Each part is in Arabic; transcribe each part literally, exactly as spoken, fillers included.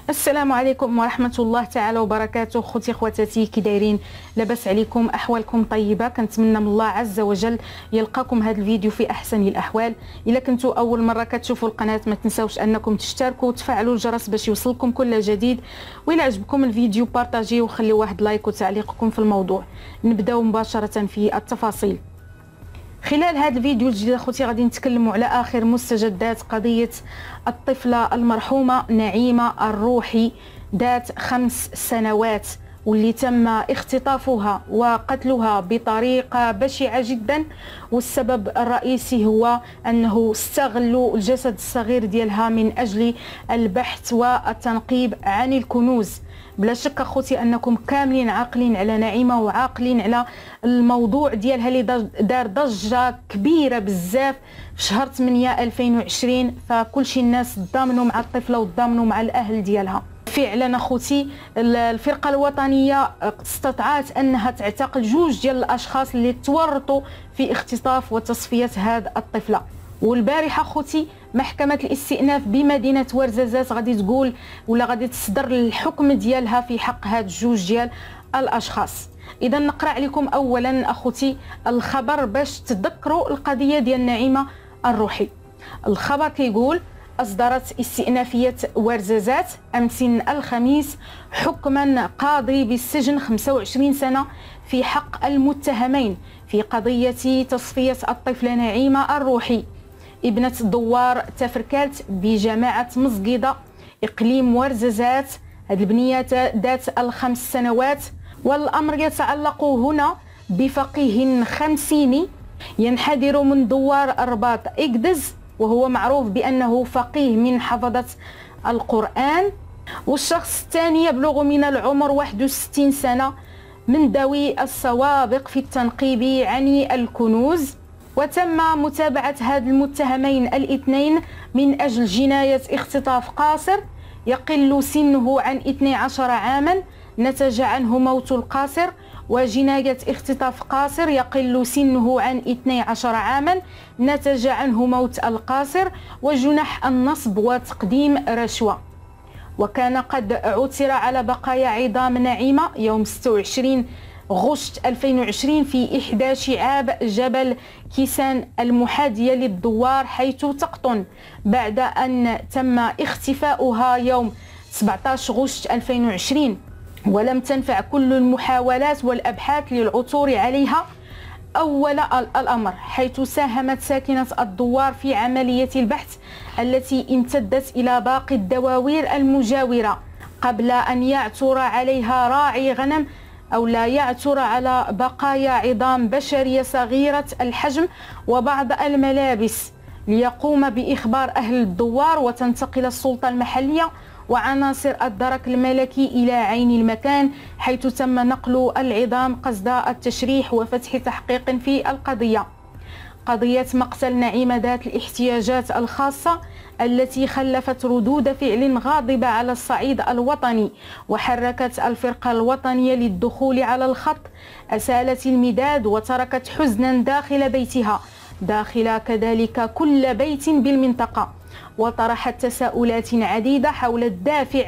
السلام عليكم ورحمة الله تعالى وبركاته. خوتي خواتاتي كي دايرين؟ لاباس عليكم؟ احوالكم طيبه؟ كنتمنى من الله عز وجل يلقاكم هذا الفيديو في احسن الاحوال. الا كنتوا اول مره كتشوفوا القناه ما تنساوش انكم تشتركوا وتفعلوا الجرس باش يوصلكم كل جديد، والى عجبكم الفيديو بارطاجيو وخليوا واحد لايك وتعليقكم في الموضوع. نبداو مباشره في التفاصيل. خلال هذا الفيديو الجديد اخوتي غادي نتكلموا على اخر مستجدات قضيه الطفله المرحومه نعيمه الروحي ذات خمس سنوات، واللي تم اختطافها وقتلها بطريقه بشعه جدا. والسبب الرئيسي هو انه استغلوا الجسد الصغير ديالها من اجل البحث والتنقيب عن الكنوز. بلا شك اخوتي انكم كاملين عاقلين على نعيمه وعاقلين على الموضوع ديالها اللي دار ضجه كبيره بزاف في شهر ثمانية ألفين وعشرين، فكل شي الناس تضامنوا مع الطفله وتضامنوا مع الاهل ديالها. فعلا اخوتي الفرقه الوطنيه استطاعت انها تعتقل جوج ديال الاشخاص اللي تورطوا في اختطاف وتصفيه هذه الطفله. والبارحه اخوتي محكمه الاستئناف بمدينه ورزازات غادي تقول ولا غادي تصدر الحكم ديالها في حق هاد جوج ديال الاشخاص. اذا نقرا عليكم اولا اخوتي الخبر باش تذكروا القضيه ديال نعيمه الروحي. الخبر كيقول: أصدرت استئنافية ورزازات أمس الخميس حكما قاضي بالسجن خمسة وعشرين سنة في حق المتهمين في قضية تصفية الطفلة نعيمة الروحي ابنة دوار تفركالت بجماعة مزقيدة إقليم ورزازات. هذه البنية ذات الخمس سنوات، والأمر يتعلق هنا بفقيه خمسيني ينحدر من دوار الرباط إقدز، وهو معروف بأنه فقيه من حفظة القرآن. والشخص الثاني يبلغ من العمر واحد وستين سنة من ذوي السوابق في التنقيب عن الكنوز. وتم متابعة هاد المتهمين الاثنين من أجل جناية اختطاف قاصر يقل سنه عن اثني عشر عاما نتج عنه موت القاصر، وجناية اختطاف قاصر يقل سنه عن اثني عشر عاما نتج عنه موت القاصر، وجنح النصب وتقديم رشوة. وكان قد عثر على بقايا عظام نعيمة يوم ستة وعشرين غشت ألفين وعشرين في إحدى شعاب جبل كيسان المحاذية للدوار حيث تقطن، بعد أن تم اختفاؤها يوم سبعة عشر غشت ألفين وعشرين. ولم تنفع كل المحاولات والأبحاث للعثور عليها أول الأمر، حيث ساهمت ساكنة الدوار في عملية البحث التي امتدت إلى باقي الدواوير المجاورة قبل أن يعثر عليها راعي غنم أو لا يعثر على بقايا عظام بشرية صغيرة الحجم وبعض الملابس، ليقوم بإخبار أهل الدوار وتنتقل السلطة المحلية وعناصر الدرك الملكي إلى عين المكان حيث تم نقل العظام قصد التشريح وفتح تحقيق في القضية. قضية مقتل نعيمة ذات الاحتياجات الخاصة التي خلفت ردود فعل غاضبة على الصعيد الوطني وحركت الفرقة الوطنية للدخول على الخط، أسالت المداد وتركت حزنا داخل بيتها داخل كذلك كل بيت بالمنطقة، وطرحت تساؤلات عديدة حول الدافع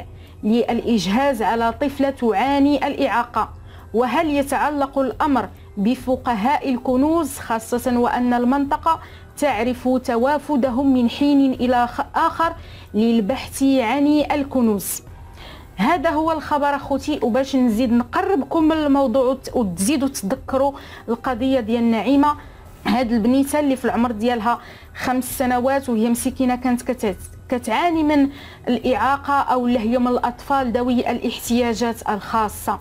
للإجهاز على طفلة تعاني الإعاقة. وهل يتعلق الأمر بفقهاء الكنوز، خاصة وأن المنطقة تعرف توافدهم من حين إلى آخر للبحث عن الكنوز؟ هذا هو الخبر اخوتي، وباش نزيد نقربكم من الموضوع وتزيدوا تذكروا القضية ديال نعيمة، هاد البنيته اللي في العمر ديالها خمس سنوات وهي مسكينه كانت كتعاني من الاعاقه او اللي هي من الاطفال ذوي الاحتياجات الخاصه.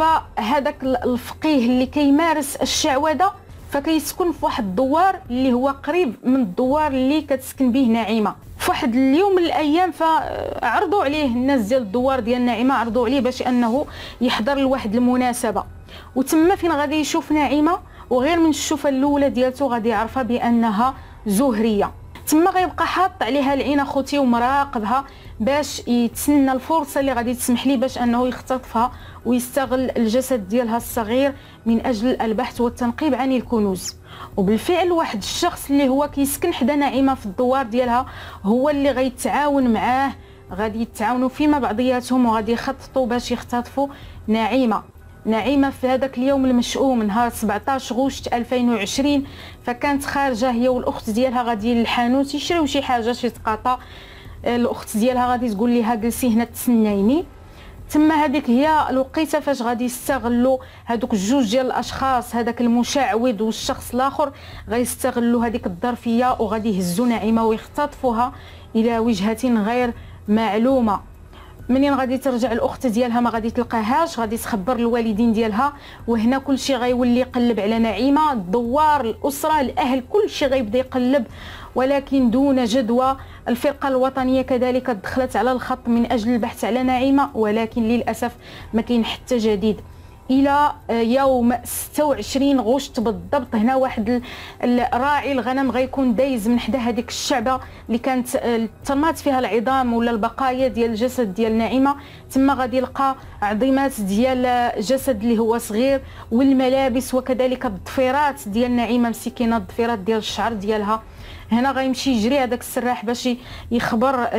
فهذاك الفقيه اللي كيمارس الشعوذه فكيسكن في واحد الدوار اللي هو قريب من الدوار اللي كتسكن به نعيمه. في واحد اليوم من الايام فعرضوا عليه الناس ديال الدوار ديال نعيمه، عرضوا عليه باش انه يحضر لواحد المناسبه، وتما فين غادي يشوف نعيمه وغير من الشوفه الاولى ديالته غادي يعرفها بانها زهريه. تما غيبقى حاط عليها العين اخوتي ومراقبها باش يتسنى الفرصه اللي غادي تسمح ليه باش انه يختطفها ويستغل الجسد ديالها الصغير من اجل البحث والتنقيب عن الكنوز. وبالفعل واحد الشخص اللي هو كيسكن حدا نعيمه في الدوار ديالها هو اللي غيتعاون معاه غادي يتعاونوا فيما بعضياتهم وغادي يخططوا باش يختطفوا نعيمه. نعيمه في هذاك اليوم المشؤوم نهار سبعطاش غشت ألفين وعشرين، فكانت خارجه هي والاخت ديالها غادي للحانوت يشريو شي حاجه شي تقاطع. الاخت ديالها غادي تقول ليها جلسي هنا تسنايني. تما هذيك هي الوقيته فاش غادي يستغلوا هذوك الجوج ديال الاشخاص، هذاك المشعوذ والشخص الاخر غيستغلوا هذيك الظرفيه وغادي يهزوا نعيمه ويختطفوها الى وجهه غير معلومه. منين غادي ترجع الاخت ديالها ما غادي تلقاهاش، غادي تخبر الوالدين ديالها، وهنا كلشي غيولي يقلب على نعيمه، الدوار الاسره الاهل كلشي غيبدا يقلب، ولكن دون جدوى. الفرقه الوطنيه كذلك دخلت على الخط من اجل البحث على نعيمه، ولكن للاسف ما كاين حتى جديد. الى يوم ستة وعشرين غشت بالضبط، هنا واحد راعي الغنم غيكون دايز من حدا هذيك الشعبه اللي كانت ترمات فيها العظام ولا البقايا ديال الجسد ديال نعيمه. تما غادي يلقى عظيمات ديال جسد اللي هو صغير والملابس وكذلك الضفيرات ديال نعيمه مسكينه، الضفيرات ديال الشعر ديالها. هنا غيمشي يجري هذاك السراح باش يخبر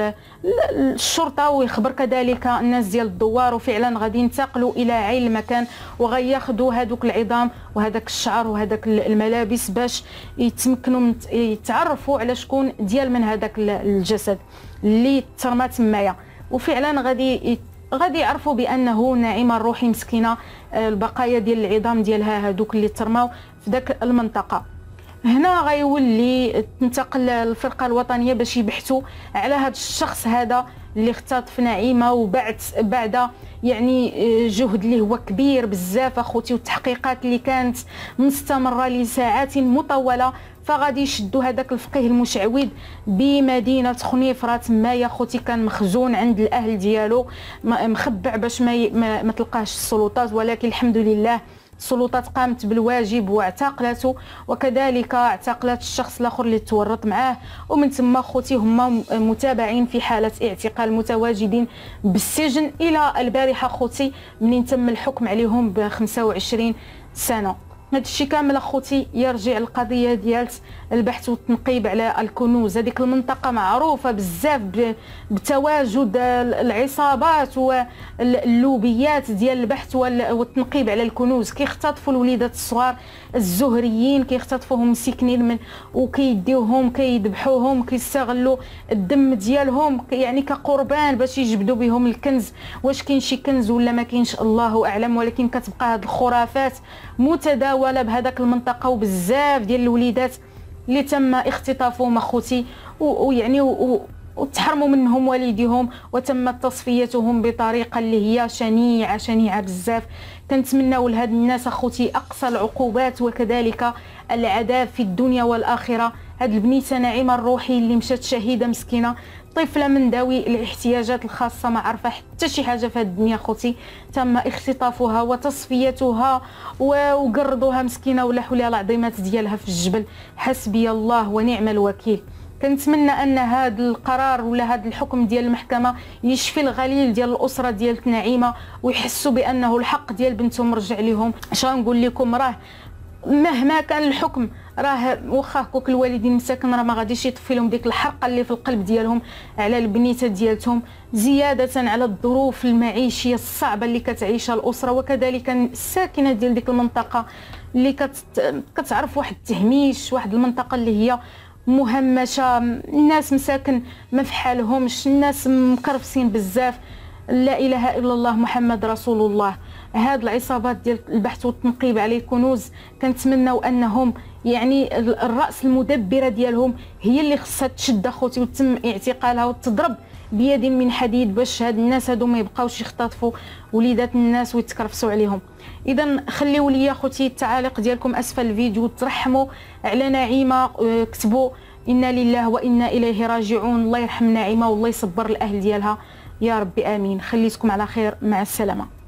الشرطه ويخبر كذلك الناس ديال الدوار، وفعلا غادي ينتقلوا الى عين المكان وغياخذوا هذوك العظام وهذاك الشعر وهذاك الملابس باش يتمكنوا يتعرفوا على شكون ديال من هذاك الجسد اللي ترمى تمايا. وفعلا غادي غادي يعرفوا بانه نعيمه الروحي مسكينه البقايا ديال العظام ديالها هذوك اللي ترماو في ذاك المنطقه. هنا غيولي تنتقل الفرقه الوطنيه باش يبحثوا على هذا الشخص هذا اللي اختطف نعيمه، وبعد بعد يعني جهد اللي هو كبير بزاف اخوتي والتحقيقات اللي كانت مستمره لساعات مطوله، فغادي يشدوا هذاك الفقيه المشعوذ بمدينه خنيفره. تما يا خوتي كان مخزون عند الاهل ديالو مخبع باش ما, ما, ما تلقاهش السلطات، ولكن الحمد لله السلطات قامت بالواجب واعتقلته، وكذلك اعتقلت الشخص الاخر اللي تورط معاه. ومن ثم خوتي هما متابعين في حاله اعتقال متواجدين بالسجن الى البارحه خوتي منين تم الحكم عليهم ب خمسة وعشرين سنه. هذا الشيء كامل اخوتي يرجع القضيه ديال البحث والتنقيب على الكنوز. هذيك المنطقه معروفه بزاف بتواجد العصابات واللوبيات ديال البحث والتنقيب على الكنوز. كيختطفوا الوليدات الصغار الزهريين، كيختطفوهم مسكنين من وكيديوهم كيذبحوهم، كيستغلوا الدم ديالهم يعني كقربان باش يجبدوا بهم الكنز. واش كاين شي كنز ولا ما كاينش الله اعلم، ولكن كتبقى هذه الخرافات متداوله بهذاك المنطقه، وبزاف ديال الوليدات اللي تم اختطافهم اخوتي ويعني وتحرموا منهم والديهم وتم تصفيتهم بطريقه اللي هي شنيعه شنيعه بزاف. كنتمناو لهاد الناس اخوتي اقصى العقوبات وكذلك العذاب في الدنيا والاخره. هاد البنيته نعيمه الروحي اللي مشات شهيده مسكينه، طفله من ذوي الاحتياجات الخاصه، ما عارفه حتى شي حاجه في هاد الدنيا خوتي، تم اختطافها وتصفيتها وقرضوها مسكينه ولا حولها العظيمات ديالها في الجبل. حسبي الله ونعم الوكيل. كنتمنى ان هذا القرار ولا هذا الحكم ديال المحكمه يشفي الغليل ديال الاسره ديال نعيمه ويحسوا بانه الحق ديال بنتهم رجع لهم. اش غنقول لكم، راه مهما كان الحكم راه واخا هكوك الوالدين مساكن راه ما غاديش يطفي لهم ديك الحرقه اللي في القلب ديالهم على البنيته ديالتهم، زياده على الظروف المعيشيه الصعبه اللي كتعيشها الاسره وكذلك الساكنه ديال ديك المنطقه اللي كت... كتعرف واحد التهميش، واحد المنطقه اللي هي مهمشه، الناس مساكن ما في حالهمش، الناس مكرفسين بزاف. لا اله الا الله محمد رسول الله. هاد العصابات ديال البحث والتنقيب على الكنوز كنتمناو انهم يعني الراس المدبره ديالهم هي اللي خصها تشد اخوتي وتم اعتقالها وتضرب بيد من حديد باش هاد الناس هادو ما يبقاوش يختطفوا وليدات الناس ويتكرفسوا عليهم. اذا خليو لي اخوتي التعاليق ديالكم اسفل الفيديو، ترحموا على نعيمه، كتبوا انا لله وانا اليه راجعون، الله يرحم نعيمه والله يصبر الاهل ديالها يا ربي امين. خليتكم على خير، مع السلامه.